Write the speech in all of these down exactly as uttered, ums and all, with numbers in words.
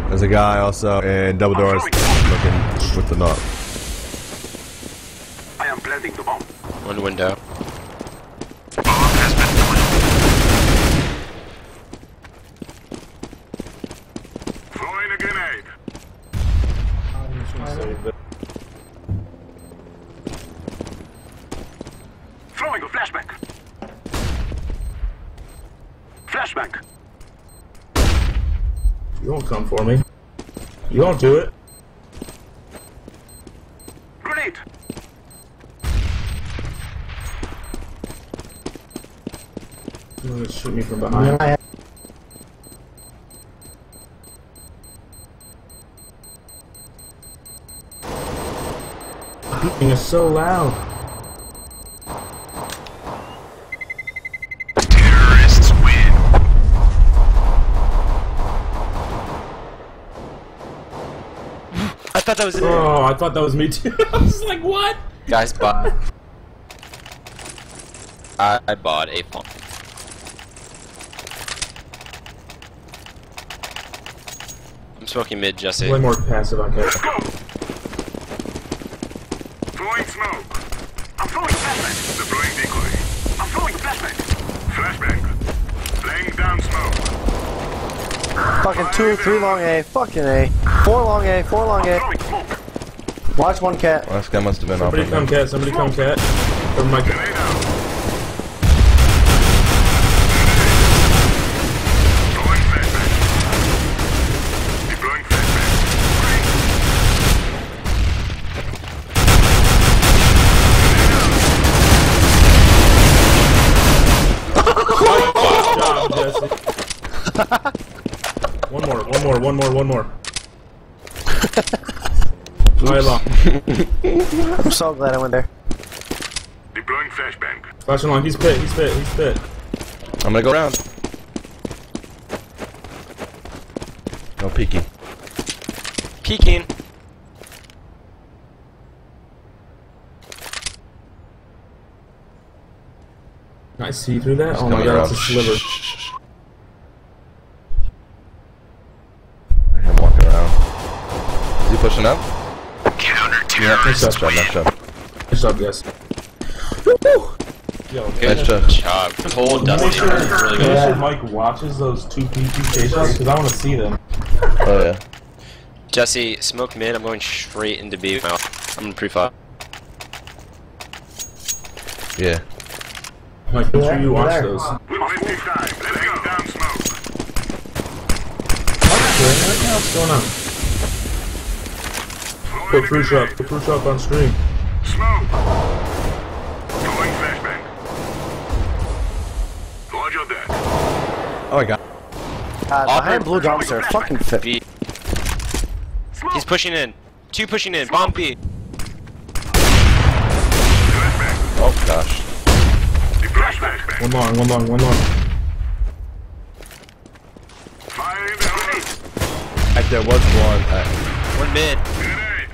There's a guy also in double doors looking with the knock. I am planting the bomb. One window. Bomb has been planted. Throwing a grenade. Throwing a flashbang. Flashbang. You won't come for me. You won't do it. Grenade. You're gonna shoot me from behind. Beeping is so loud. Terrorists win. I thought that was it. Oh, I thought that was me too. I was like, what? Guys bought. I, I bought a pump. I'm smoking mid, Jesse. Way more passive, I Let's guess. go. Throwing smoke. I'm throwing flashbang. Deploying decoy. I'm throwing flashbang. Flashbang. Laying down smoke. Fucking two, three long A, fucking A. Four long A, four long I'm A. throwing smoke. Watch one cat. Well, this guy must have been off. Somebody come cat, somebody come cat. Cover my cat. Grenade out. Throwing flashbang. Deploying flashbang. Good job, Jesse. One more, one more, one more, one more. Right long. I'm so glad I went there. Deploying flashbang. Flashing long, he's pit, he's pit, he's pit. I'm gonna go around. No peeking. Peeking. I see through that? He's Oh my coming god, around. it's a sliver. I am walking around. Is he pushing up? Counter Yeah, nice terrorists job, nice win. job. Nice job, guys. Woo-hoo! Yo, Good Nice job. job. Told Make Dusty. sure, Really make good. sure Mike watches those two P T stations because I want to see them. Oh yeah. Jesse, smoke mid. I'm going straight into B. Now. I'm gonna pre-fire. Yeah. Mike, make sure you watch those. twenty-five. Laying down smoke. What's going on? Put Fruit up, put Fruit up on stream. Smoke. Throwing flashbang. Roger that. Oh my god. God, behind blue dumpster, fucking fit. B. Smoke. He's pushing in. Two pushing in. Bomb B. Flashbang. Oh gosh. Deploy flashbang. One long, one long, one long. Fire in the hole. I, there was one. I, One mid. Grenade.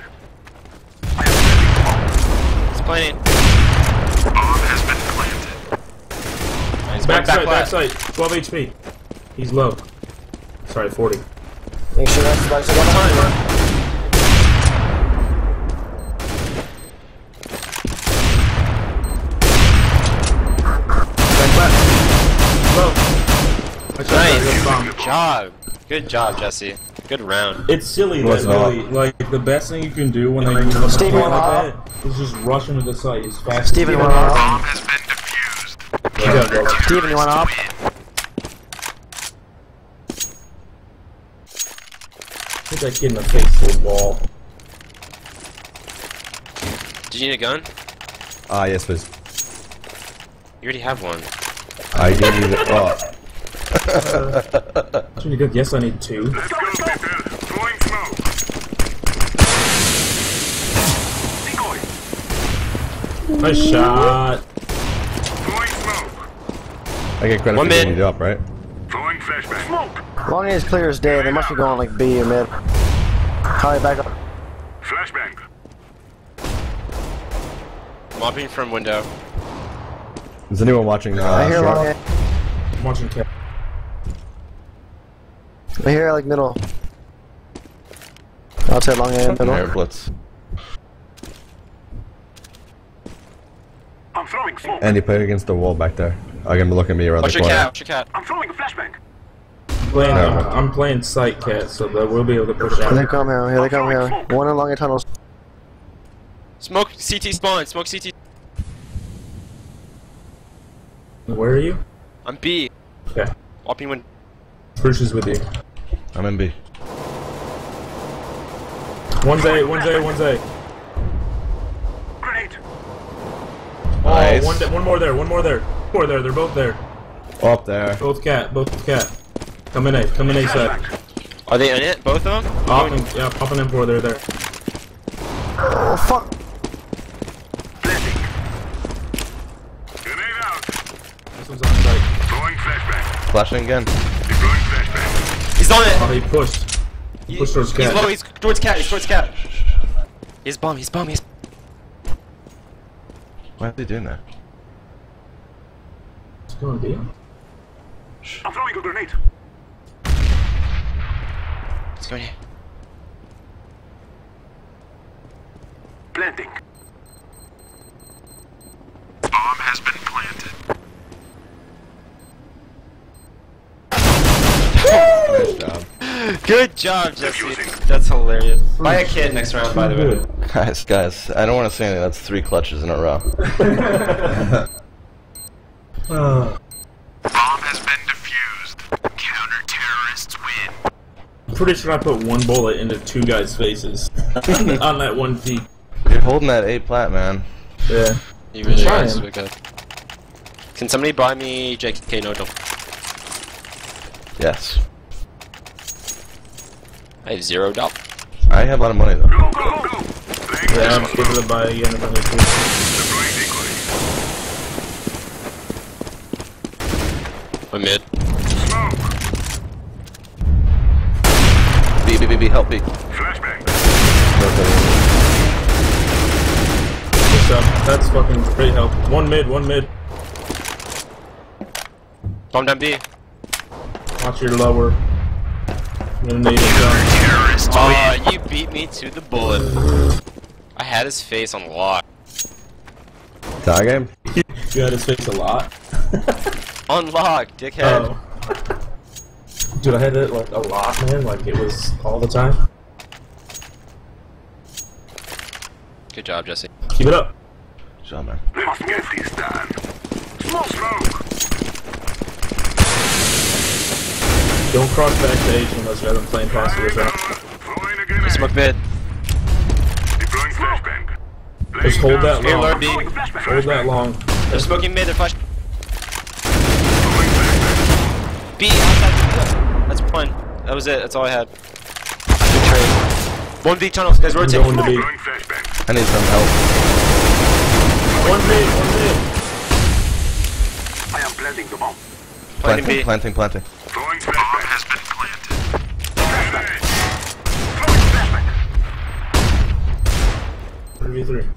He's planning. Bomb has been planted. He's Back going side, back left. side. twelve H P. He's low. Sorry, forty. Make sure that's that's one time. Low. Nice. Good bomb. Good job. Good job, Jesse. Good round. It's silly that Wasn't really, like, the best thing you can do when they use a Steven, play like uh, that is just rush into the site as fast as Steven, you one can. off. Bomb has been defused. Yeah, go. Steven, you want up? Hit that kid in the face to the wall. Did you need a gun? ah yes, please. You already have one. I gave you the. Oh. That's really good. Yes, I need two. Let's go, people. Throwing smoke. Decoy. Nice shot. Throwing smoke. I get credit One for mid. getting you up, right? Throwing flashbang. Smoke. Long A is clear as day. They must be going like B or mid. Holly, back up. Flashbang. Mopping from window. Is anyone watching? Uh, I hear short? long A. I'm watching cat. I hear like middle. I'll take long and Air middle. blitz. I'm throwing smoke. Andy, play against the wall back there. I can look at me around Watch the your corner. cat, watch your cat. I'm throwing a flashbang. Playing, No. uh, I'm playing sight cat, so that we'll be able to push Here they out. come here. Here they come here. One along the tunnels. Smoke C T spawn, smoke C T. Where are you? I'm B. Okay. Walking when. Bruce is with you. I'm in B. One's A, one's A, one's A. Grenade. Nice. Oh, one, one more there, one more there. More there, they're both there. Up there. Both cat, both cat. Come in A, come in A side. Flashbang. Are they in it? Both of them? Popping, yeah, popping in four, they're there. Oh fuck! Planting. Grenade out. This one's on site. Throwing flashbang. Flashing again. Deploying flashbang. He's on it! Oh, he pushed. He- Push towards he's cat. low, he's towards cat, he's towards cat. He's bomb, he's bomb, he's. Why are they doing that? What's going to be? I'm throwing a grenade. He's going here. Planting. Bomb has been planted. Nice job. Good job, Jesse. Defusing. That's hilarious. Buy a kid next round, by the way. Good. Guys, guys, I don't want to say anything. That's three clutches in a row. Uh, Bomb has been defused. Counter-terrorists win. I'm pretty sure I put one bullet into two guys' faces on that one peak. You're holding that A plat, man. Yeah. You really Try are him. so good. Can somebody buy me J K no don't? Yes. I have zero dollars. I have a lot of money though. Go, go, go. Playing Yeah, I'm smoke. giving it by again if I need to. Deploying decoy. I'm mid. Smoke. B, B, B, B, help B. Flashbang. What's up? That's fucking great help. One mid, one mid. Bomb down B. Watch your lower. I'm gonna need it down. Terrorists Aw, you beat me to the bullet. I had his face on lock. Tie game? You had his face a lot. On lock, dickhead. Oh. Dude, I had it like a lot, man. Like it was all the time. Good job, Jesse. Keep it up. Good job, man. Let's get this done. Smoke, smoke. Don't cross back to H unless you haven't played past this round. Throwing a grenade. Smoke mid. Deploying flashbang. Just hold that Here, long. Lord B. Throwing flashbang. Hold that long. They're smoking mid, they're flash. Throwing flashbang. B, outside. That's one. That was it, that's all I had. Good trade. One V tunnels, guys, I'm rotate. going to be. Throwing flashbang. I need some help. One mid, one mid. I am planting the bomb. Planting Planting, B. planting, planting. Throwing flashbang. Bomb has been planted. Flashbang. Throwing flashbang. three v three.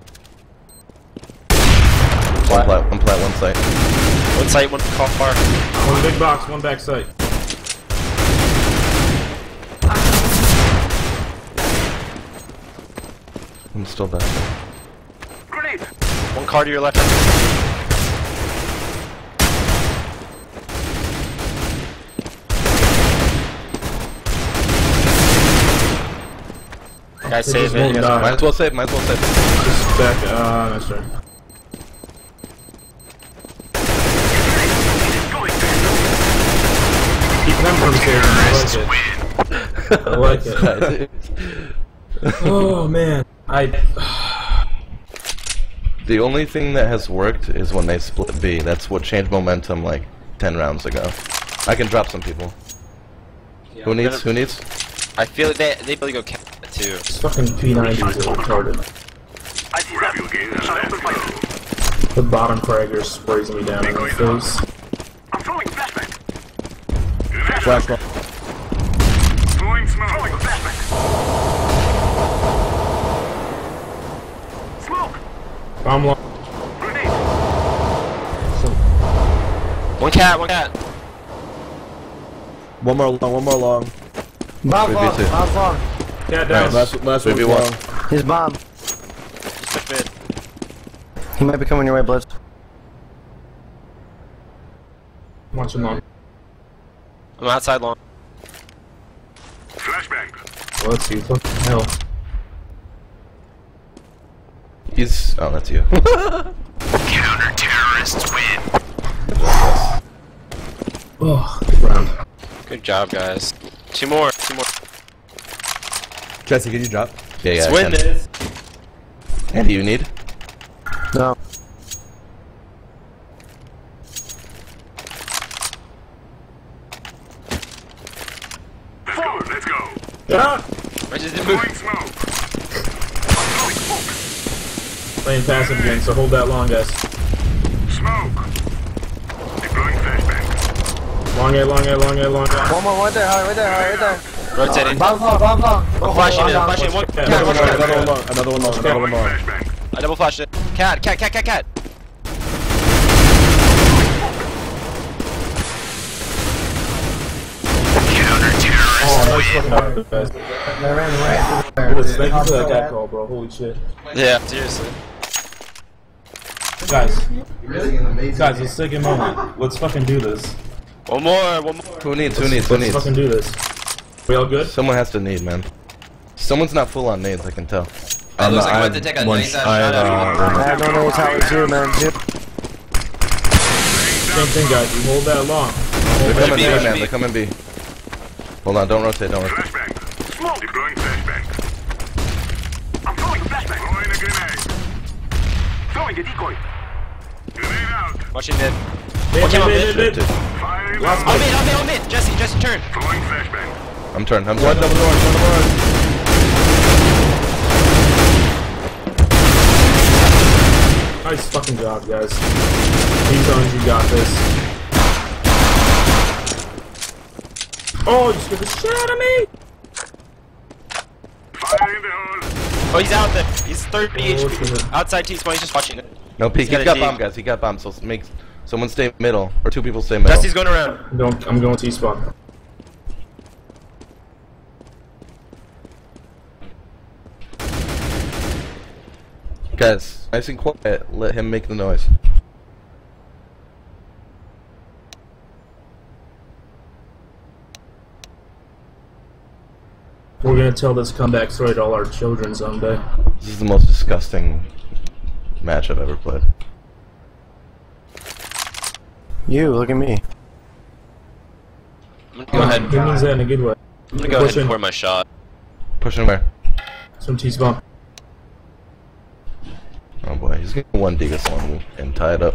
One plat, one plat, one site. One site, one call far. One big box, one back site. I'm still back. Grenade. One car to your left. Guys, They save just it. won't You guys die. Might as well save, might as well save. Just back, uh, no, sorry. Keep them from saving. I like it. I like it. Oh man, I. The only thing that has worked is when they split B. That's what changed momentum like ten rounds ago. I can drop some people. Yeah, Who I'm needs? gonna- Who needs? I feel like they they really go cat too. These fucking P nineties are retarded. I see that. Open fire. The bottom fragger sprays me down in the face. I'm throwing flashbang. Flashbang. Throwing smoke. Throwing flashbang. Smoke. I'm long. Grenade. One cat, one cat. One more long, one more long. Bob three v long, two. Bob long. Cat down. Nice. Last, last Maybe one. one. Wrong. He's bomb. Just took mid. He might be coming your way, Blitz. Watch him long. I'm outside long. Flashbang. Well, let's see. What the hell? He's. Oh, that's you. Counter-terrorists win. Oh, good round. Good job, guys. Two more. Two more. Jesse, can you drop? Yeah, yeah. Let's I win can. this. Andy, you need? No. Let's go, let's go. Ah! I just didn't move. Throwing smoke. Throwing smoke. Playing passive again, so hold that long, guys. Smoke. Deploying flashbang. Long A, long A, long A, long A. One more, right there, Holly, right there, Holly, right there. Rotating. Bomb long, bomb long. I'm flashing it. I'm flashing it. One. Yeah, Cat, one another cat. Another one long. Another one long. Another one Deploying long. flashbang. I double flashed it. Cat, cat, cat, cat, cat. Counter-terrorists Oh, nice win. fucking effort, guys. Blitz, thank you for that cat call, bro. Holy shit. Yeah, seriously. Guys. Guys, let's take a moment. Let's fucking do this. One more. One more. Who needs? Who needs? Who Let's needs? fucking do this. We all good? Someone has to need, man. Someone's not full on nades, I can tell. Oh, looks like I I'm about have to take a one nice sh- ass I shot have, at uh, him. I have no nades, Holly, too, man. Two. Same thing, guys. You hold that long. They're coming B, B, push man. B. They're coming B. Hold on, don't rotate, don't rotate. Flashbang. Smoke. Deploying flashbang. I'm throwing flashbang. Throwing a grenade. Throwing a decoy. Grenade out. Watching mid. Mid, Watch him mid, on mid, mid. mid. Firing. Last On mid. mid, on mid, on mid. Jesse, Jesse, turn. Throwing flashbang. I'm turned, I'm One turned. double door. One double door. Nice fucking job, guys. T-Tones, you got this. Oh, you scared the shit out of me! Fire in the hole. Oh, he's out there. He's thirty Oh, H P. shit. Outside T-spawn, he's just watching it. No peek, He's he's got got a bomb, D. guys. He got bomb, so make someone stay middle, or two people stay middle. Jesse's going around. I'm going, I'm going T-spawn. Guys, nice and quiet. Let him make the noise. We're gonna tell this comeback story to all our children someday. This is the most disgusting match I've ever played. You, look at me. I'm gonna go ahead. He means that in a good way. I'm gonna go ahead Pushing. and pour my shot. Pushing where? Some T-spawn. Oh boy, he's gonna one D this one and tie it up.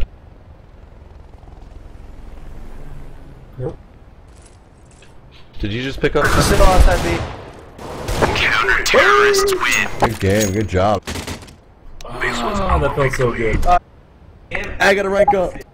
Yep. Did you just pick up? Still outside B. Counter-terrorists win. Good game. Good job. Ah, that felt so good. I gotta rank up.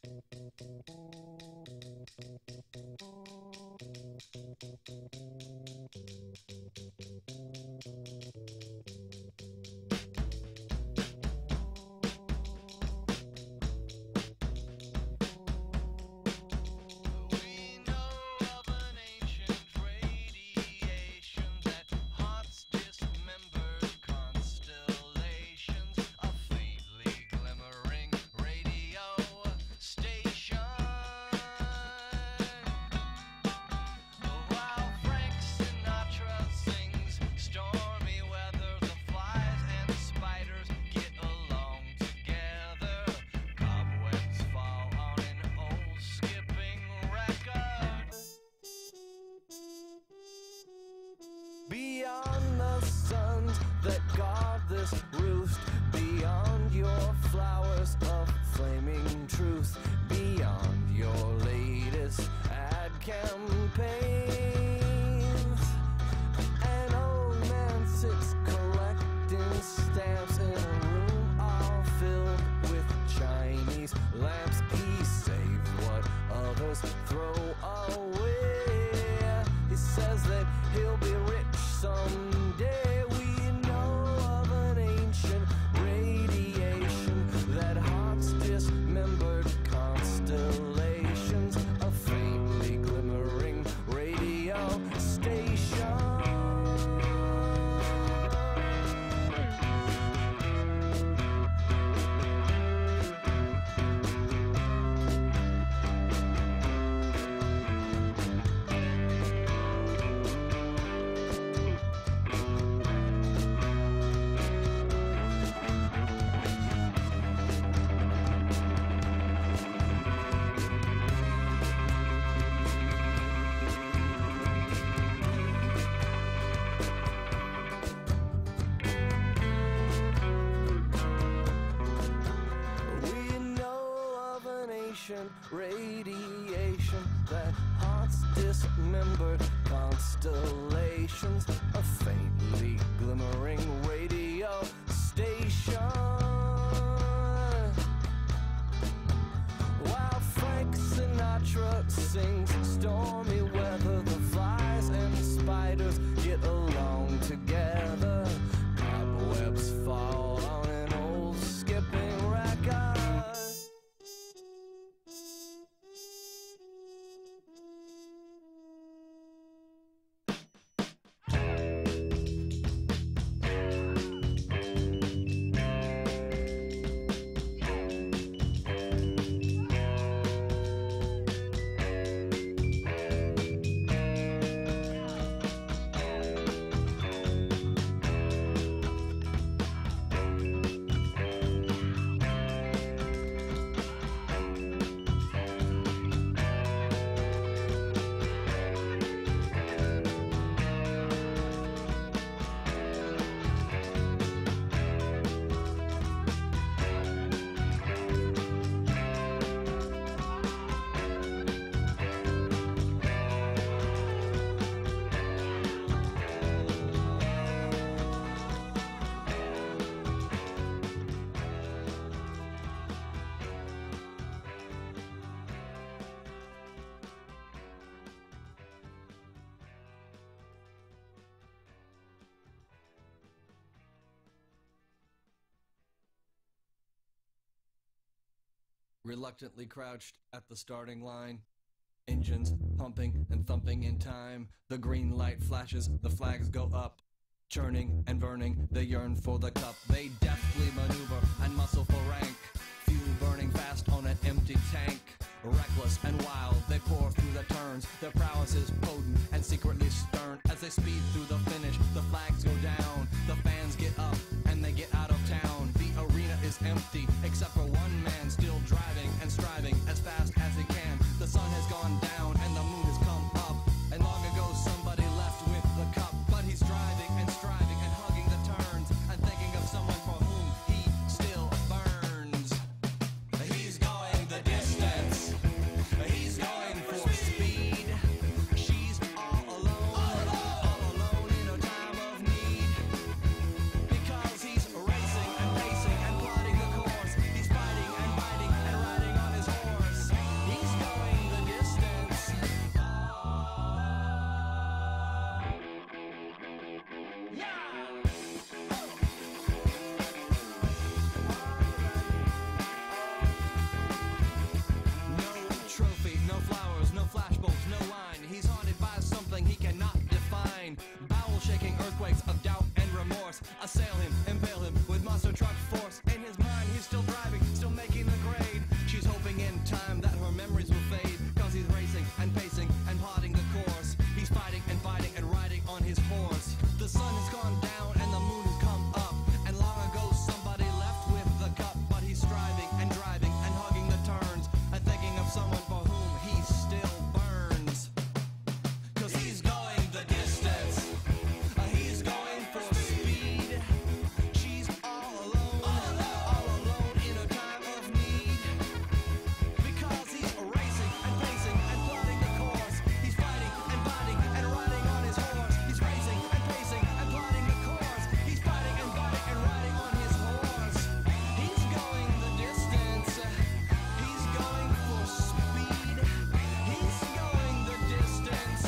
Beyond the suns that guard this roost, beyond your flowers of flaming truth, beyond your latest ad campaigns, an old man sits collecting stamps in a room all filled with Chinese lamps. He saved what others throw away. He says that he'll be rich someday. We know of an ancient radiation that haunts dismembered constellations, a faintly glimmering radio station. Radiation that haunts dismembered constellations, a faintly glimmering radio station. While Frank Sinatra sings stormy weather, the flies and spiders get along together. Cobwebs fall on an old skipping record. Reluctantly crouched at the starting line, engines pumping and thumping in time. The green light flashes, the flags go up, churning and burning, they yearn for the cup. They deftly maneuver and muscle for rank, fuel burning fast on an empty tank. Reckless and wild, they pour through the turns, their prowess is potent and secretly stern. As they speed through the finish, the flags go down, the fans get up and they get out of town. The arena is empty, except for one man still driving and striving as fast as he can. The sun has gone down and the moon has come up, and long ago somebody left with the cup. But he's driving and striving and hugging the turns and thinking of someone for whom he still burns. He's going the distance, he's going for speed. She's all alone, all alone in his horse. The sun has gone down and the moon has come up, and long ago somebody left with the cup. But he's striving and driving and hugging the turns and thinking of someone for whom he still burns. Cause he's going the distance, uh, he's going for speed. She's all alone, all alone in a time of need. Because he's racing and pacing and plotting the course. He's fighting and biting and riding on his horse. He's racing and pacing and plotting the course. He's fighting and biting and riding on his horse. He's going the distance, he's going for speed. He's going the distance.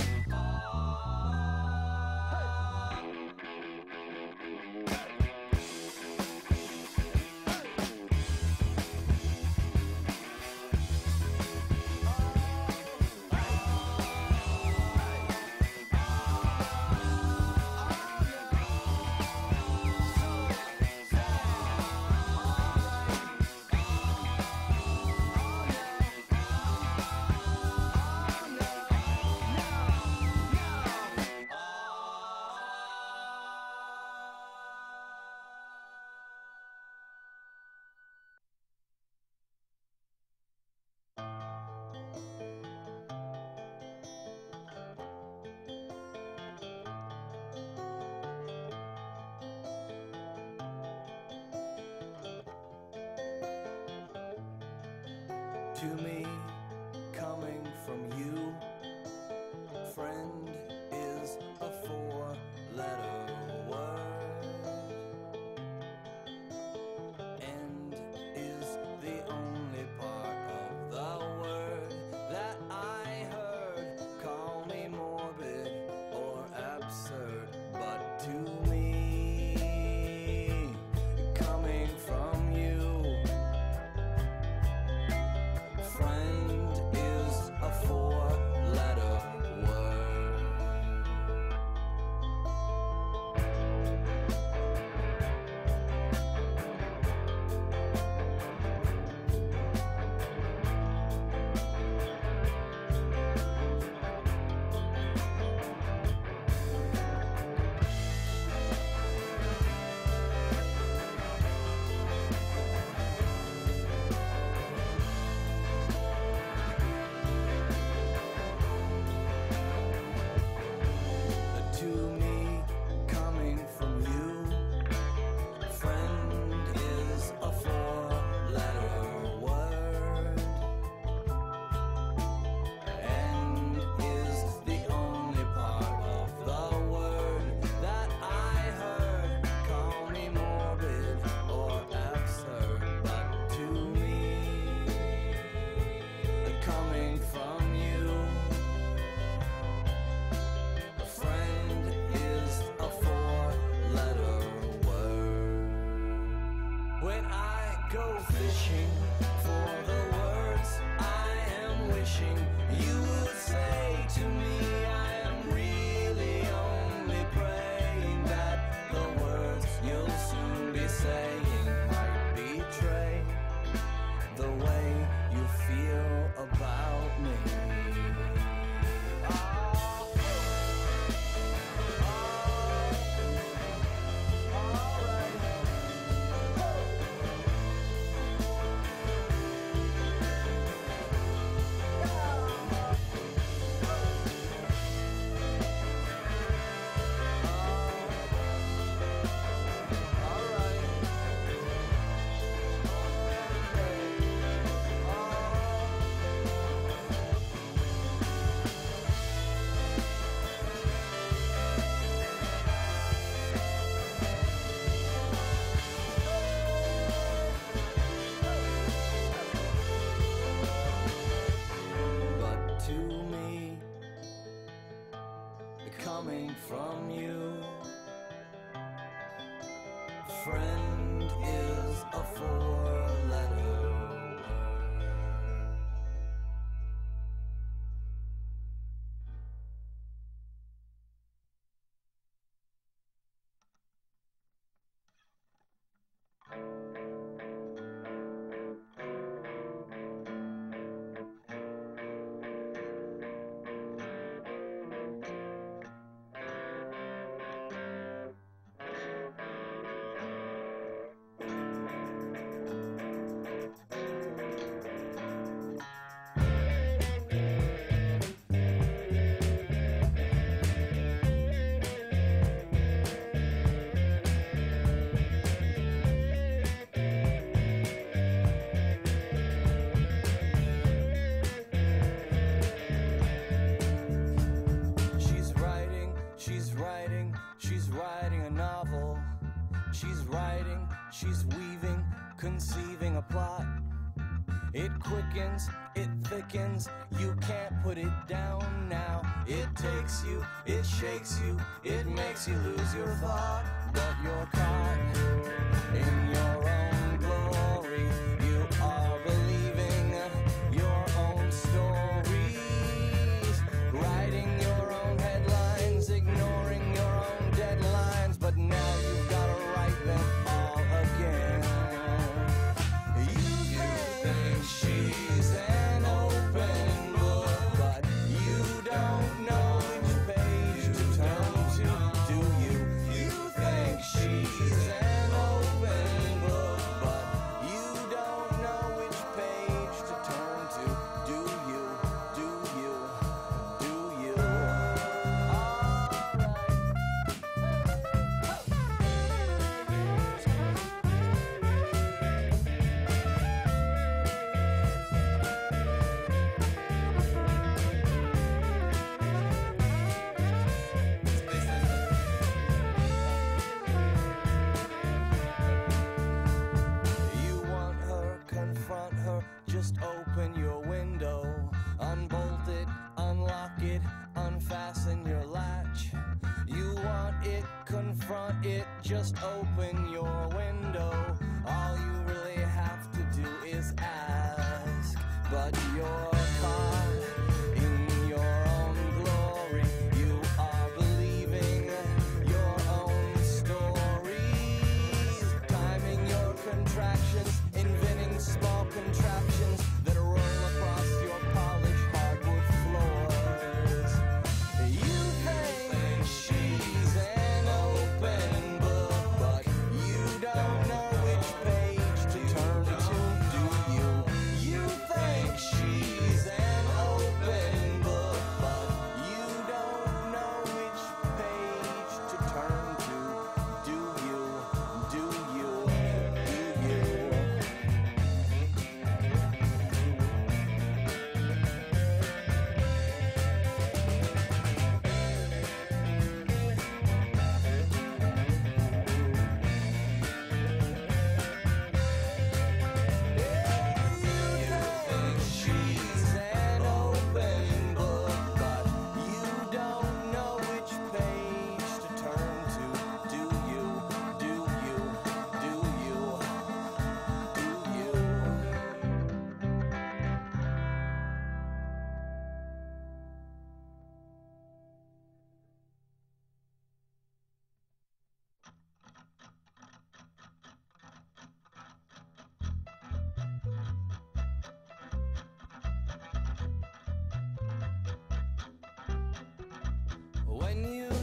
To me, coming from you, friend is a four-letter word. End is the only part of the word that I heard. Call me morbid or absurd, but to me, coming from you, friend is a four-letter word. To me, coming from you, friend is a four-letter word. End is the only part of the word that I heard. Call me morbid or absurd, but to me, coming from you, friend is a four-letter word. When I go fishing for the words I am wishing you would say to me, I am really only praying that the words you'll soon be saying might betray the way you feel about me. But to me, coming from you, friend is a four-letter word. She's weaving, conceiving a plot. It quickens, it thickens, you can't put it down now. It takes you, it shakes you, it makes you lose your thought. But you're caught in your own glory. You are believing your own stories, writing your own headlines, ignoring your own deadlines. But now you've got to write them all again. You think she's an open book, but you don't know which page to turn to, do you? You think she's an open book, but you don't know which page to turn to, do you? Do you? Do you? You want her, confront her, just open your window. Unbolt it, unlock it, unfasten your latch. You want it, confront it, just open your window. All you really have to do is ask. But you're caught in your own glory. You are believing your own stories, timing your contractions, inventing small contraptions that roll across your polished hardwood floors. You think she's an open book, but you don't know which page to turn to, do you? You think she's an open book, but you don't know which page to turn to, do you? Do you? Do you? She's an open book, but you don't know which page to turn to, do you? Do you? Do you? Do you? When you